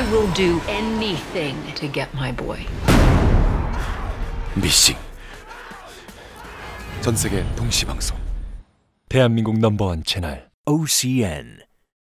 will do anything to get my boy. 미싱. 전 세계 동시 방송. 대한민국 넘버원 채널 OCN.